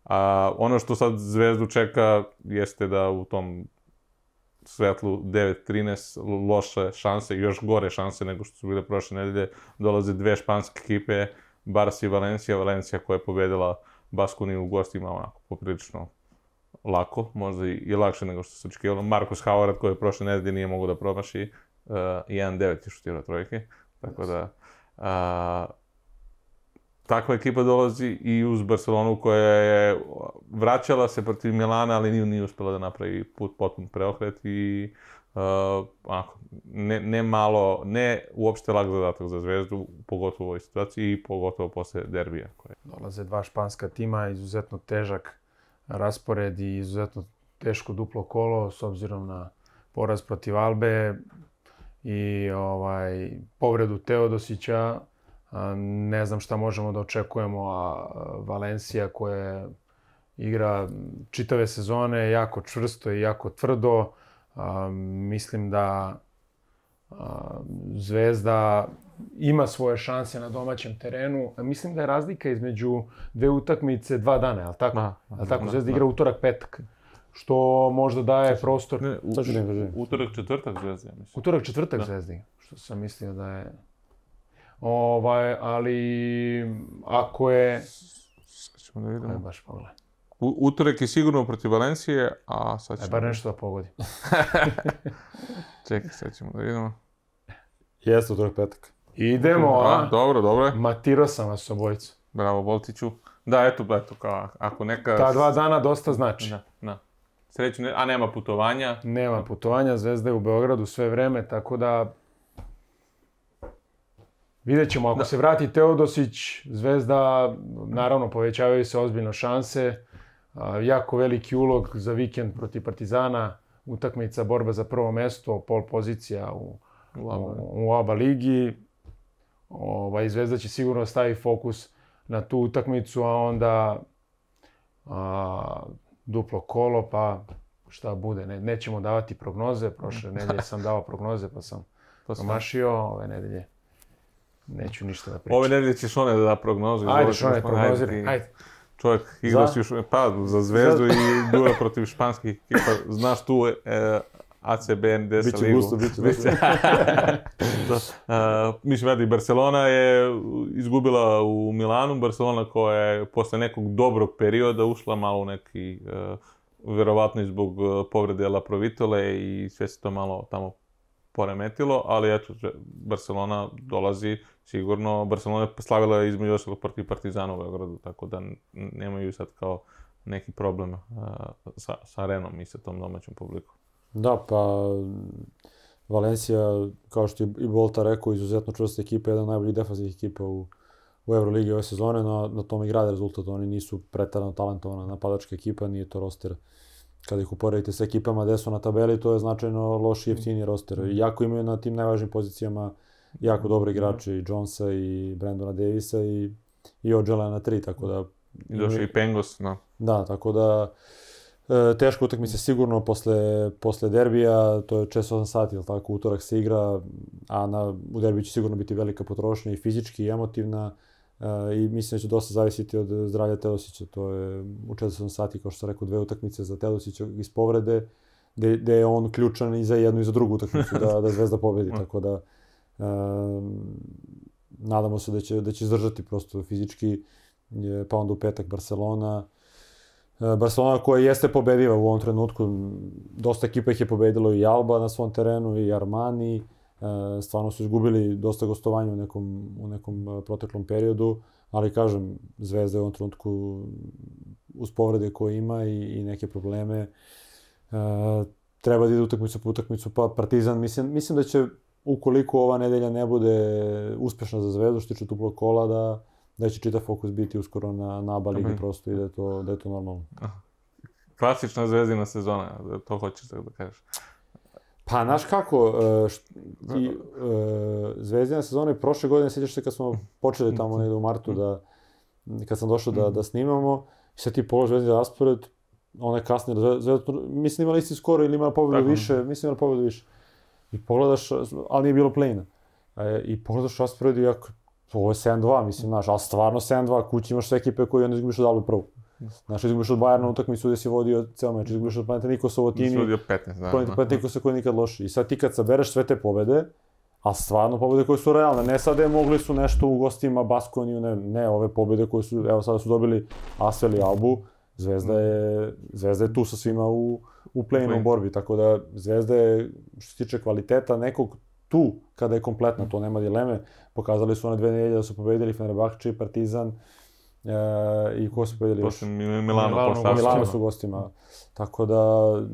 A ono što sad Zvezdu čeka jeste da u tom svetlu devet trinaest loše šanse, još gore šanse nego što su bile prošle nedelje, dolaze dve španske ekipe, Barca i Valencija. Valencija koja je pobedila Baskoniju u gostima onako poprilično lako, možda i, i lakše nego što se očekivalo. Marcus Howard koji je prošle nedelje nije mogao da promaši, uh, jedan devet je šutirao trojke, tako da uh, takva ekipa dolazi i uz Barcelonu koja je vraćala se protiv Milana, ali nije, nije uspela da napravi put potpun preokret i uh, onako, ne, ne malo, ne uopšte lag zadatak za Zvezdu, pogotovo u ovoj situaciji i pogotovo posle derbija. Koje... Dolaze dva španska tima, izuzetno težak raspored i izuzetno teško duplo kolo s obzirom na poraz protiv Albe i ovaj povredu Teodosića. Ne znam šta možemo da očekujemo, a Valencia koja igra čitave sezone jako čvrsto i jako tvrdo. Mislim da Zvezda ima svoje šanse na domaćem terenu. Mislim da je razlika između dve utakmice dva dana, je li tako? Da, je li tako? Zvezda igra utorak, petak. Što možda daje prostor... Ne, u, utorak, četvrtak Zvezda, ja mislim. Utorak, četvrtak Zvezda, što sam mislio da je... Ovaj, ali ako je... Sad ćemo da vidimo. Aj, baš pogledaj. U, utorak je sigurno protiv Valencije, a sad ćemo... Aj, bar nešto da pogodi. Čekaj, sad ćemo da vidimo. Jeste, utorak, petak. Idemo, a? a? Dobro, dobro. Matirao sam vas obojicu. Bravo, Boltiću. Da, eto, eto, kao, ako neka... Ta dva dana dosta znači. Da, da. Sreću, a nema putovanja? Nema putovanja, Zvezda je u Beogradu sve vreme, tako da... Vidjet ćemo, ako da. se vrati Teodosić, Zvezda, naravno, povećavaju se ozbiljno šanse. A, jako veliki ulog za vikend protiv Partizana, utakmica, borba za prvo mesto, pol pozicija u, u, u, u ABA ligi. Ovaj, Zvezda će sigurno staviti fokus na tu utakmicu, a onda a, duplo kolo, pa šta bude. Ne, nećemo davati prognoze, prošle nedelje sam dao prognoze, pa sam promašio, ove nedelje neću ništa da pričam. Ove nedelje ćeš one da da prognoze. Ajde, Šone, prognoziraj, ajde. Čovjek igra si još, pa za Zvezdu i dura protiv španskih ekipa. Znaš tu e, A C B N D S ligu. Biće gusto, biće gusto. uh, mislim, vedi, Barcelona je izgubila u Milanu. Barcelona koja je posle nekog dobrog perioda ušla malo u neki, uh, verovatno i zbog uh, povrede La Provitole i sve se to malo tamo poremetilo, ali eto, Barcelona dolazi sigurno. Barcelona je slavila između ostalog protiv Partizana u Beogradu, tako da nemaju sad kao neki problem uh, sa, sa arenom i sa tom domaćom publikom. Da, pa Valencia, kao što je i Bolta rekao, izuzetno čvrsta ekipa, jedan od najboljih defanzivnih ekipa u, u Euroligi ove sezone, no na tome i grade rezultat. Oni nisu pretarano talentovana napadačka ekipa, nije to roster. Kada ih uporedite sa ekipama gde su na tabeli, to je značajno loši i jeftiniji roster. Iako imaju na tim najvažnijim pozicijama jako dobre igrače, i Jonesa, i Brandona Davisa, i, i Odžela na tri, tako da... I došao i Pengos, no. Da, tako da... E, teško utakmice sigurno posle, posle derbija, to je često osam sati, ili tako, utorak se igra, a na, u derbiju će sigurno biti velika potrošnja i fizički i emotivna, e, i mislim da će dosta zavisiti od zdravlja Teodosića. To je u četrdeset osam sati, kao što sam rekao, dve utakmice za Teodosića iz povrede, gde, gde je on ključan i za jednu i za drugu utakmicu da, da Zvezda pobedi, tako da e, nadamo se da će, da će izdržati prosto fizički, pa onda u petak Barcelona. Barcelona koja jeste pobediva u ovom trenutku, dosta ekipa ih je pobedilo, i Alba na svom terenu, i Armani, stvarno su izgubili dosta gostovanja u nekom, u nekom proteklom periodu, ali kažem, Zvezda je u ovom trenutku uz povrede koje ima i, i neke probleme, treba da ide utakmicu po utakmicu, pa Partizan, mislim, mislim da će, ukoliko ova nedelja ne bude uspešna za Zvezdu, što tiče duplog kola, da da će čitav fokus biti uskoro na, na ABA ligi prosto i da je to, da je to normalno. Klasična Zvezdina sezona, to hoćeš da kažeš. Pa, znaš kako, ti, Zvezdina sezona je prošle godine, sjećaš se kad smo počeli tamo negde u martu, da, kad sam došao da, da snimamo, i sad ti polož Zvezdina raspored, ona je kasnije, Zvezda, mislim imala isti skoro ili imala pobedu više, mislim imala pobedu više. I pogledaš, ali nije bilo play-ina. I pogledaš raspored i jako, ovo je sedam dva, mislim, znaš, ali stvarno sedam dva, kući imaš sve ekipe koje onda izgubiš od Albe prvu. Znaš, izgubiš od Bayerna utakmicu gde si vodio ceo meč, izgubiš od Panathinaikosa u Otini. Si vodio petnaest, da. Panathinaikosa koji je nikad loši. I sad ti kad sabereš sve te pobede, a stvarno pobede koje su realne, ne sad je mogli su nešto u gostima, Baskoniju, ne, ne, ove pobede koje su, evo sada su dobili Asvel i Albu, Zvezda je, Zvezda je tu sa svima u, u play-inu borbi, tako da Zvezda je, što se tiče kvaliteta nekog, tu, kada je kompletno, to nema dileme, pokazali su one dve nedelje da su pobedili Fenerbahče, Partizan, e, i ko su pobedili još? Milano, Milano, Milano, Milano su gostima. Tako da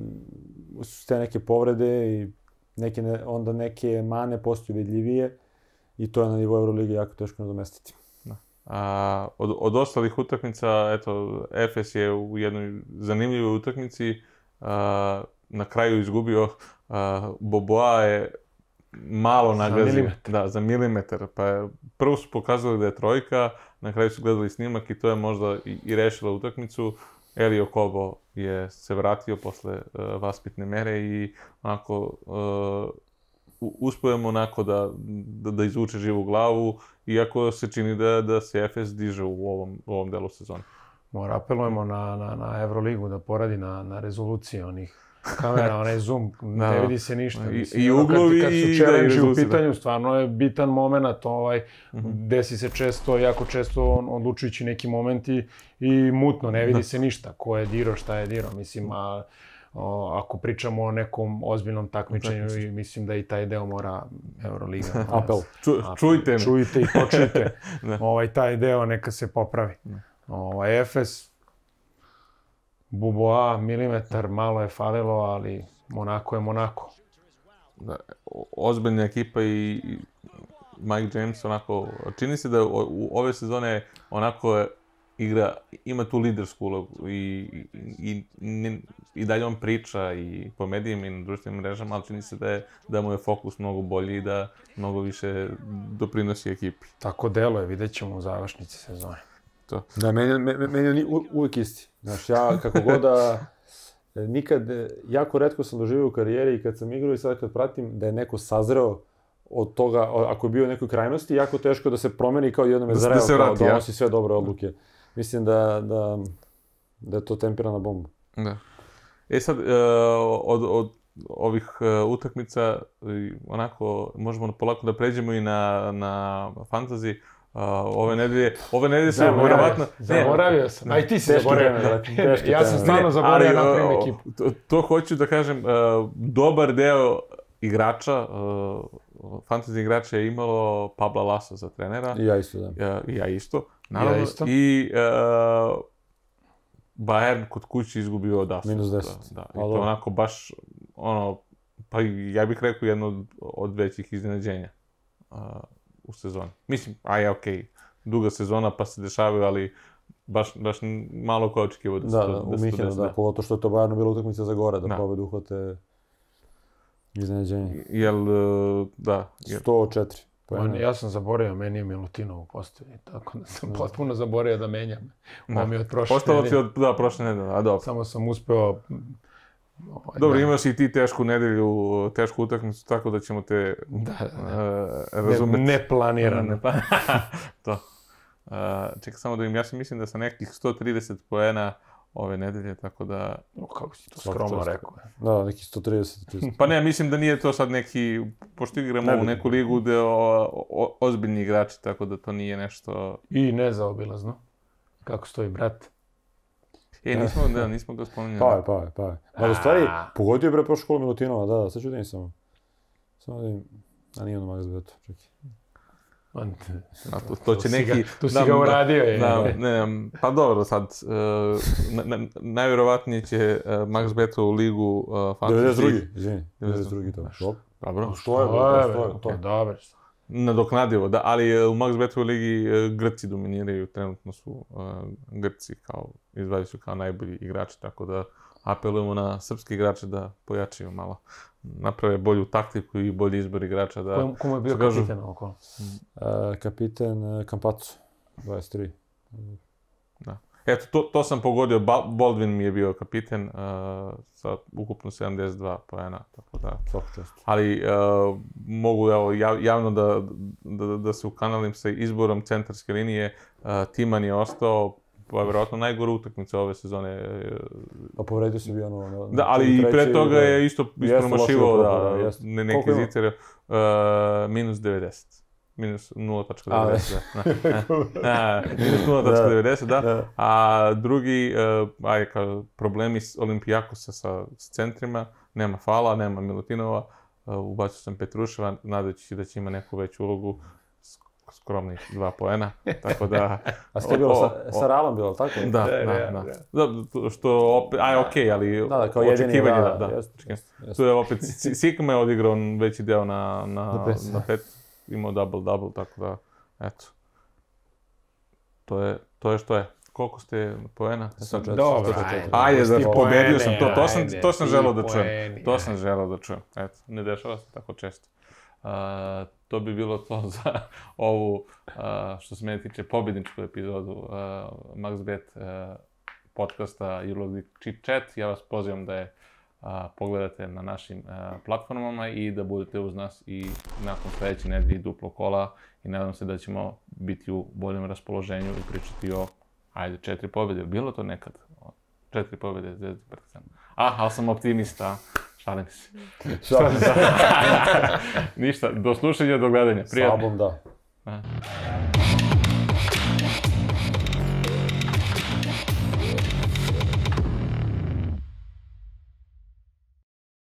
su te neke povrede i neke ne, onda neke mane postaju vidljivije i to je na nivou Euroligi jako teško nadomestiti. Da. A, od, od ostalih utakmica, eto, Efes je u jednoj zanimljivoj utakmici a, na kraju izgubio. A, Boboa je malo nagazio. Za milimetar. Da, za milimetar. Pa je, prvo su pokazali da je trojka, na kraju su gledali snimak i to je možda i, i rešila utakmicu. Elio Kobo je se vratio posle uh, vaspitne mere i onako uh, uspojemo onako da, da, da izvuče živu glavu, iako se čini da, da se Efes diže u ovom, u ovom delu sezone. Mora, apelujemo na, na, na Euroligu da poradi na, na rezolucije onih kamera, onaj zoom, ne Da. vidi se ništa. I- Mislim, i ono, uglovi kad, kad i- su da, i challenge u rezolucije, pitanju, stvarno je bitan moment, ovaj, Mhm. desi se često, jako često on- odlučujući neki momenti i mutno, ne vidi Da. se ništa, ko je dirao, šta je dirao, mislim, a o, ako pričamo o nekom ozbiljnom takmičenju, i mislim da i taj deo mora Euroliga. Apel. Ču, čujte me. Čujte i počujte. Da. ovaj, taj deo neka se popravi. Ovaj, Efes, Buboa, milimetar, malo je falilo, ali Monako je Monako. Da, o- ozbiljna ekipa i, i Mike James onako, čini se da u, u ove sezone onako je igra, ima tu lidersku ulogu i, i, i, i dalje on priča i po medijima i na društvenim mrežama, ali čini se da, je, da mu je fokus mnogo bolji i da mnogo više doprinosi ekipi. Tako deluje, vidjet ćemo u završnici sezone. To. Da, meni, meni, meni je ni- u- uvijek isti. Znaš, ja kako god da... e, Nikad, e, jako retko sam doživio u karijeri i kad sam igrao i sad kad pratim da je neko sazreo od toga, o- ako je bio u nekoj krajnosti, jako teško da se promeni kao jednom je Da se- zreo, da se kao vrati, ja. donosi sve dobre odluke. Mislim da, da, da je to tempirana bomba. Da. E sad, e, od, od ovih e, utakmica, i onako, možemo polako da pređemo i na, na fantasy. Uh, ove nedelje, ove nedelje su Zaboravio, verovatno... zaboravio sam. A i ti si Teške zaboravio. teme, brate, teške Ja sam teme. stvarno zaboravio na napravim o, ekipu. To, to hoću da kažem, uh, dobar deo igrača, uh, fantasy igrača je imalo Pabla Lasa za trenera. I ja isto, da. Ja, i ja isto. Naravno, Ja isto. I uh, Bayern kod kuće izgubio od Asu. Minus deset. Da, da. I A, to dobro. onako baš, ono, pa ja bih rekao jedno od, od većih iznenađenja uh, u sezoni. Mislim, aj, okej, duga sezona pa se dešavaju, ali baš, baš malo ko očekivao da se Da, to da, da u se to Minhenu, desi, da, pogotovo što je to Bayernu bila utakmica za gore, da Da. pobedu uhvate iznenađenje. Jel, uh, da, jel, sto četiri. Man, ja sam zaboravio, meni je Milutinov u postavi, tako da sam potpuno zaboravio da menjam. Da. Ovo mi je od prošle Ostalo ti nedelje. od, da, prošle nedelje, a dobro. Samo sam uspeo... Ovaj, Dobro, da, imaš i ti tešku nedelju, tešku utakmicu, tako da ćemo te Da, uh, ne, razumeti. neplanirano. Ne, pa, to. Uh, čekaj samo da im, ja sam mislim da sa nekih sto trideset poena ove nedelje, tako da... O, kako si to Svaka skromno čast. rekao. Da, neki sto trideset. čisto. Pa ne, mislim da nije to sad neki, pošto igramo Ne u bi. neku ligu gde o, o, ozbiljni igrači, tako da to nije nešto... I nezaobilazno. Kako stoji brat? E, nismo, da, nismo ga spominjali. Pa je, pa je, pa je. Ma u stvari, pogodio je bre prošlu školu Milutinova, da, da, sad ću da im samo. Samo da im... A nije ono Max Beto, čekaj. On, A to, to će si neki... Ga, tu si ga uradio, je. Da, ne, ne, pa dobro, sad, uh, na, na, najvjerovatnije će uh, Max Beto u ligu uh, fantasy... devedeset drugi, izvini. devedeset devedeset drugi to. Dobro. Dobro. Što je, To bro, je, što je, bre, to je. okej, dobro. Nadoknadivo, da, ali uh, u Max Beto ligi uh, Grci dominiraju, trenutno su uh, Grci kao, izvali su kao najbolji igrači, tako da apelujemo na srpske igrače da pojačaju malo, naprave bolju taktiku i bolji izbor igrača da... Ko, ko mu je bio što kažu- kapiten okolo? Uh, kapiten uh, Campazzo, dvadeset tri. Da. Eto, to, to sam pogodio, Ba- Baldwin mi je bio kapiten uh, sa ukupno sedamdeset dva poena, tako da... Svaka čast. Ali uh, mogu evo, jav, javno da, da, da se ukanalim sa izborom centarske linije. Uh, Timan je ostao, pa vjerojatno najgore utakmice ove sezone. Pa povredio se bio ono... Na, Da, ali i pre toga je isto ispromašivao da, jeste. ne, Koliko neke ima? zitere. Uh, minus devedeset. Minus nula zarez devedeset, da. Da. Minus nula zarez devedeset, da. Da. A drugi, uh, aj, kao problemi s Olimpijakosa sa, s centrima, nema Fala, nema Milutinova, uh, ubacio sam Petruševa, nadajući se da će ima neku veću ulogu, sk- skromnih dva poena, tako da... A ste bilo o- sa, o- sa Realom bilo, tako? Da, Da, da, da, da. da. Da, to što, opet, aj, okej, ali Da, da, kao jedini, očekivanje, da, da, da. jeste, jeste, Tu jeste. je opet, Si- Sikma je odigrao veći deo na, na, Na pet. na pet, imao double-double, tako da, eto. To je, to je što je. Koliko ste poena? sto četiri. Dobro, sto četiri. Ajde, da Ti pobedio sam, to, to sam, ajde, to sam ti želeo da čujem. poeni, To ajde. sam želeo da čujem. Eto, ne dešava se tako često. to bi bilo to za ovu, što se mene tiče, pobjedničku epizodu MaxBet podcasta Euroleague Chit Chat. Ja vas pozivam da je pogledate na našim platformama i da budete uz nas i nakon sledeće nedelje duplo kola i nadam se da ćemo biti u boljem raspoloženju i pričati o, ajde, četiri pobjede. Bilo to nekad? Četiri pobjede Zvezde i Partizana. Ah, ali sam optimista. Šalim se. Šalim se. Ništa, do slušanja, do gledanja. Prijatno. Sabom, da.